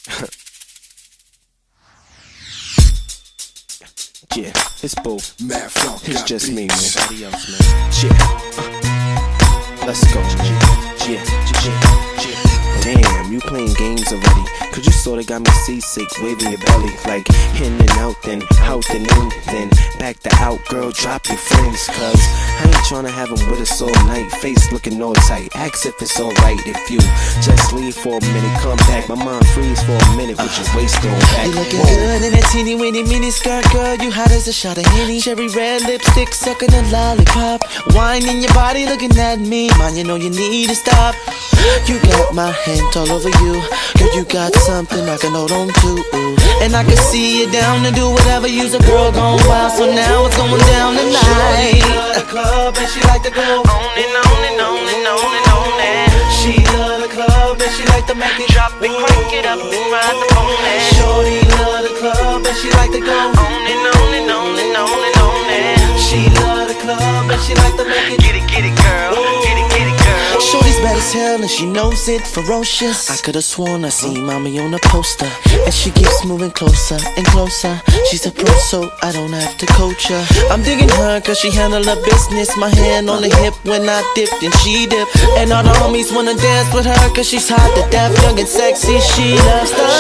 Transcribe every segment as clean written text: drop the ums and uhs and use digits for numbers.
Yeah, it's both. It's just me, man. Nobody else, man. Yeah, let's go. Yeah. Damn, you playing games already. Cause you sorta got me seasick, waving your belly. Like in and out, then out and in, then back to out. Girl, drop your friends. Cause I ain't tryna have them with us all night. Face looking all tight. Ask if it's alright if you just leave for a minute. Come back, my mind freeze for a minute with your waist on back. You looking good in that teeny weeny mini skirt, girl. You hot as a shot of Henny. Cherry red lipstick, sucking a lollipop. Wine in your body, looking at me. Man, you know you need to stop. You got my hand all over you. Girl, you got something I can hold on to. And I can see you down to do whatever. You's a girl gone wild, so now it's going down tonight. She love the club and she like to go on and on and on and on and on and. She love the club and she like to make it drop and crank it up and ride the pony. Shorty love the club and she like to go on and on and on and on and on and. She love the club and she like to make it get it girl, get it girl. Shorty's bad as hell and she knows it, ferocious. I could've sworn I seen mommy on the poster. And she keeps moving closer and closer. She's a pro so I don't have to coach her. I'm digging her cause she handle her business. My hand on the hip when I dipped and she dipped. And all the homies wanna dance with her cause she's hot to death, young and sexy. She loves the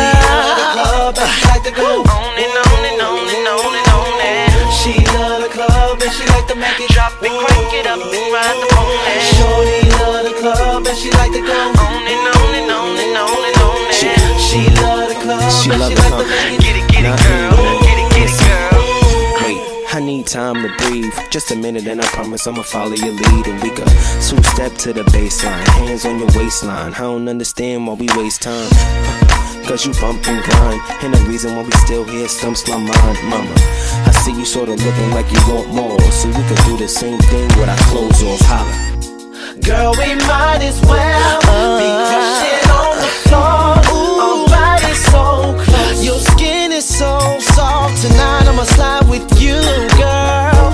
club. She like to go on and on and on and on and on and. She love the club and she like to make it drop and crank it up and ride the pony. Shorty love the club and she like to go on and on and on and on and on and. She love the club and she like to make it get it girl, get it girl. Wait, I need time to breathe. Just a minute and I promise I'ma follow your lead. And we could two-step to the baseline. Hands on your waistline. I don't understand why we waste time. Cause you bump and grind. And the reason why we still here stumps my mind. Mama, I see you sorta looking like you want more. So we could do the same thing with our clothes off. Holla. Girl, we might as well be crashing on the floor. Our body's so close. Your skin is so soft. Tonight I'ma slide with you, girl.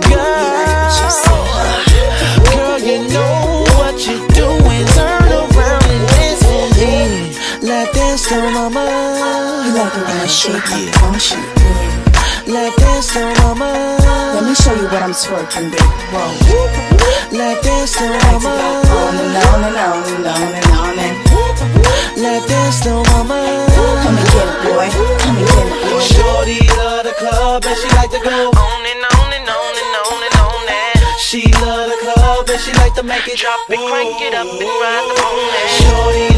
Girl, you know what you're doing. Turn around and dance for me. Like dance to mama. You like it when I shake it, don't you? Like dance to mama. Let me show you what I'm twerking with. Whoa. Like dance to Like to mama. go on and on and on and on and on and. Like dance to mama. Come and get it, boy. Come and get it, boy. Shorty love the club and she like to go on and on and on and on and on and. She love the club and she like to make it drop and crank it up and ride the pony. Shorty